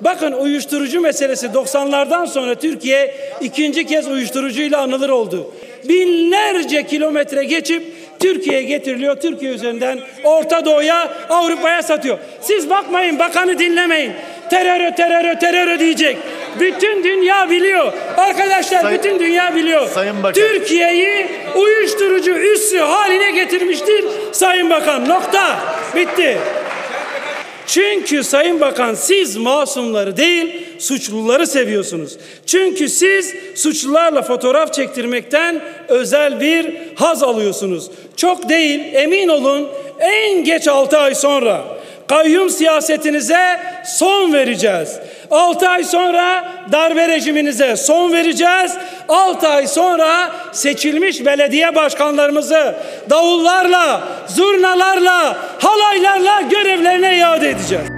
Bakın uyuşturucu meselesi 90'lardan sonra Türkiye ikinci kez uyuşturucuyla anılır oldu. Binlerce kilometre geçip Türkiye'ye getiriliyor. Türkiye üzerinden Orta Doğu'ya, Avrupa'ya satıyor. Siz bakmayın, bakanı dinlemeyin. Terör diyecek. Bütün dünya biliyor. Arkadaşlar bütün dünya biliyor. Türkiye'yi uyuşturucu üssü haline getirmiştir Sayın Bakan. Nokta. Bitti. Çünkü Sayın Bakan siz masumları değil suçluları seviyorsunuz. Çünkü siz suçlularla fotoğraf çektirmekten özel bir haz alıyorsunuz. Çok değil, emin olun, en geç 6 ay sonra kayyum siyasetinize son vereceğiz. 6 ay sonra darbe rejiminize son vereceğiz. 6 ay sonra seçilmiş belediye başkanlarımızı davullarla, zurnalarla, halaylarla görevlerine iade edeceğiz.